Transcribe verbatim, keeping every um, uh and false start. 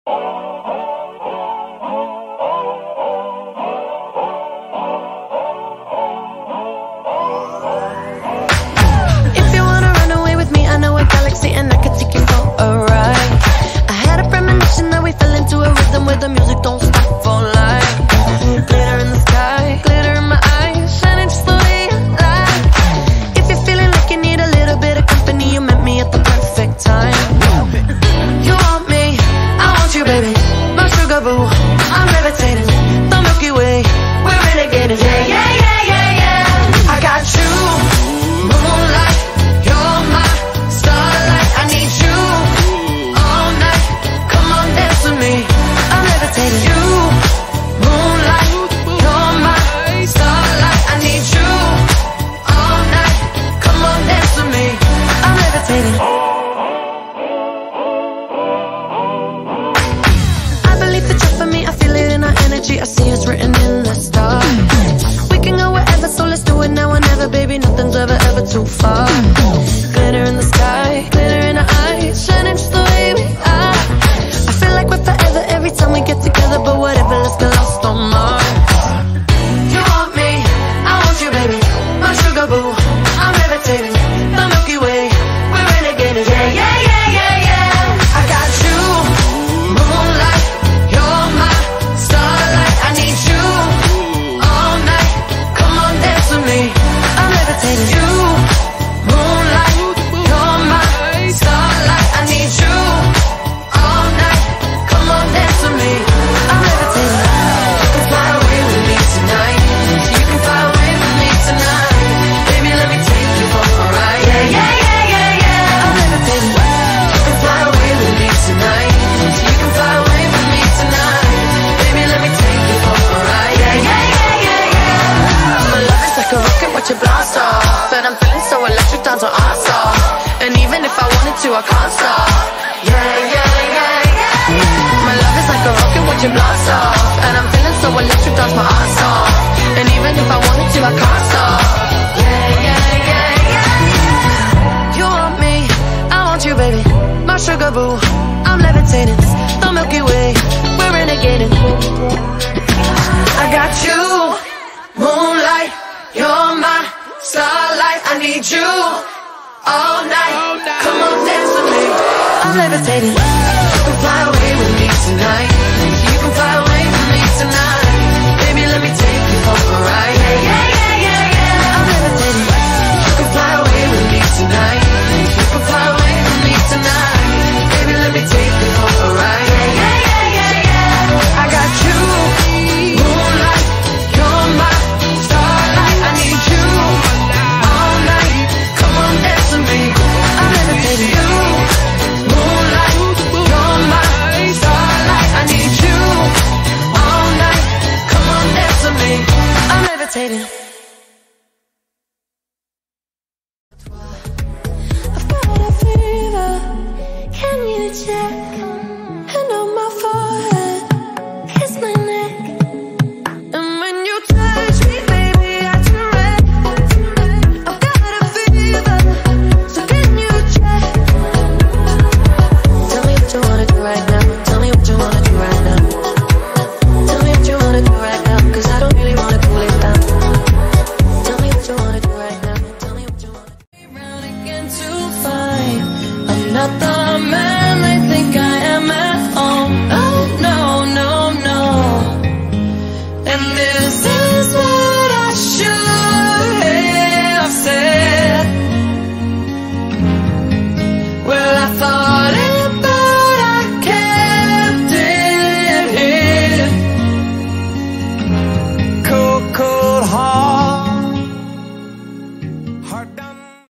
If you wanna run away with me, I know a galaxy and I can take you for a ride. I had a premonition that we fell into a rhythm where the music don't stop for life. Glitter in the sky, glitter in my eyes, shining just the way you like. If you're feeling like you need a little bit of company, you met me at the perfect time. You want me, I want you, baby. My sugarboo, I'm levitating. The Milky Way, we're renegading. Yeah, yeah, yeah, yeah, yeah. I got you, moonlight. You're my starlight. I need you all night. Come on, dance with me. I'm levitating. You, moonlight. You're my starlight. I need you all night. Come on, dance with me. I'm levitating. I feel it in our energy, I see it's written in the stars. We can go wherever, so let's do it now or never. Baby, nothing's ever, ever too far. Glitter in the sky, glitter in our eyes, shining just the way we are. I feel like we're forever every time we get together, but whatever, let's get lost on Mars. You want me, I want you, baby. My sugarboo, I'm levitating. The Milky Way, we're renegading. Yeah, yeah, yeah, yeah, yeah. I got you, moonlight. You're my starlight. I need you all night. Come on, dance with me. I'm levitating. You, moonlight. You're my starlight. I need you all night. Come on, dance with me. I'm levitating. You can fly away with me tonight. You can fly away with me tonight. Baby, let me take you for a ride. Yeah, yeah, yeah, yeah, yeah. I'm levitating. You can fly away with me tonight. You can fly away with me tonight. Baby, let me take you for a ride. Yeah, yeah, yeah, yeah, yeah. My love is like a rocket, watch it blast off. And I'm feeling so electric, down to our stop. And even if I wanted to, I can't stop. Yeah, yeah, yeah, yeah. My love is like a rocket, watch it blast off. And I'm feeling so electric, down to my ass off. And even if I wanted to, I can't stop. Yeah, yeah, yeah, yeah. You want me, I want you, baby. My sugarboo, I'm levitating. The Milky Way, we're renegading. I got you, moonlight. You're my starlight. I need you all night. Come on, dance with me. I'm levitating. You can fly away.